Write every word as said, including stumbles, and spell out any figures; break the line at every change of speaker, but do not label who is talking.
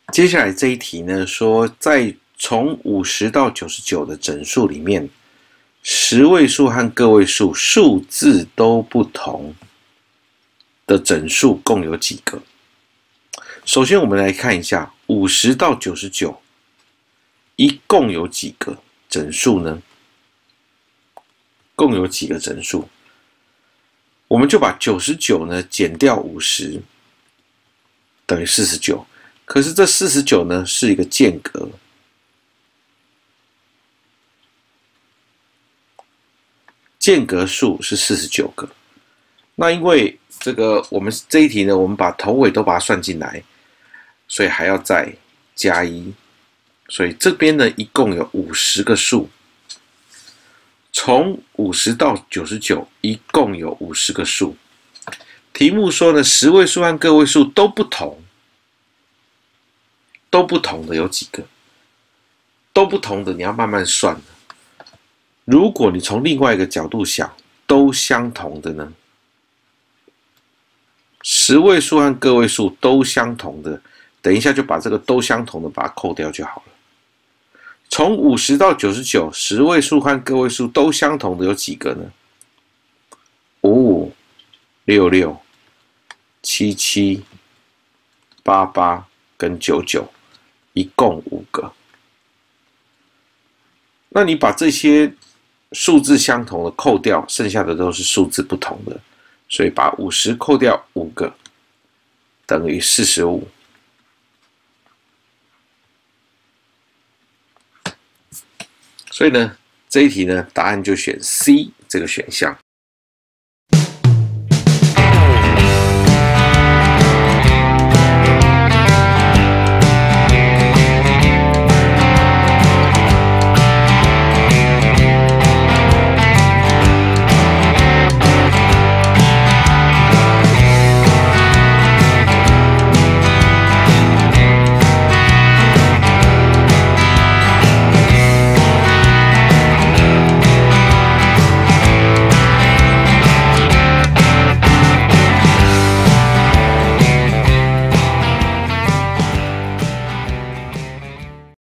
接下来这一题呢，说在从五十到九十九的整数里面，十位数和个位数数字都不同的整数共有几个？首先，我们来看一下五十到九十九一共有几个整数呢？共有几个整数？我们就把九十九呢减掉五十，等于四十九。可是这四十九呢是一个间隔，间隔数是四十九个。那因为这个我们这一题呢，我们把头尾都把它算进来，所以还要再加一，所以这边呢一共有五十个数。从五十到九十九一共有五十个数。题目说呢，十位数和个位数都不同。都不同的有几个？都不同的你要慢慢算。如果你从另外一个角度想，都相同的呢？十位数和个位数都相同的，等一下就把这个都相同的把它扣掉就好了。从五十到九十九，十位数和个位数都相同的有几个呢？五五、六六、七七、八八跟九九。一共五个，那你把这些数字相同的扣掉，剩下的都是数字不同的，所以把五十扣掉五个，等于四十五。所以呢，这一题呢，答案就选 C 这个选项。